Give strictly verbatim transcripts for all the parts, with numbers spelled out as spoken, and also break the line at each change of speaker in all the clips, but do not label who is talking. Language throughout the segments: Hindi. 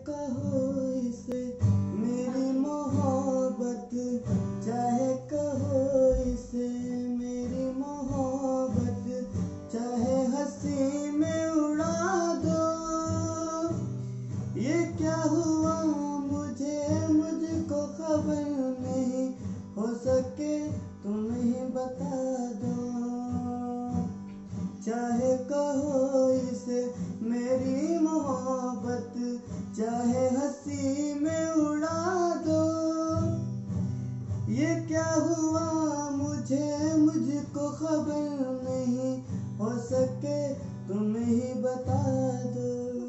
कहो इसे मेरी मोहब्बत, चाहे कहो इसे मेरी मोहब्बत, चाहे हंसी में उड़ा दो। ये क्या हुआ मुझे मुझको खबर नहीं, हो सके तुम ही बता दो। चाहे कहो इसे मेरी मोहब्बत, चाहे हंसी में उड़ा दो। ये क्या हुआ मुझे मुझको खबर नहीं, हो सके तुम ही बता दो।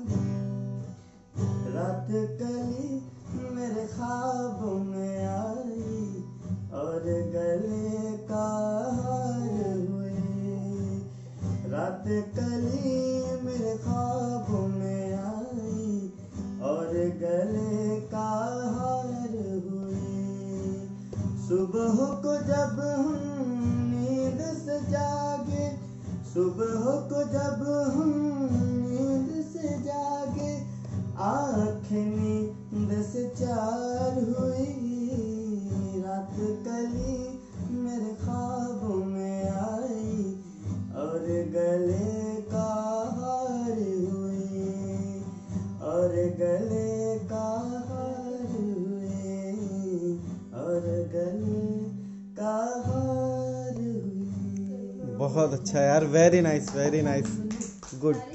रात कली मेरे ख्वाबों में आई और गले का हार हुए। रात कली मेरे ख्वाबों में आई और गले का हार हुए। सुबह को जब हम नींद से जागे, सुबह को जब हम नींद से जागे, आँखें नींद से चार हुई। रात कली मेरे ख्वाबों में आई और गले का हार हुई, और गले का हार हुए, और गले का हार हुए।
बहुत अच्छा यार, very nice very nice, good.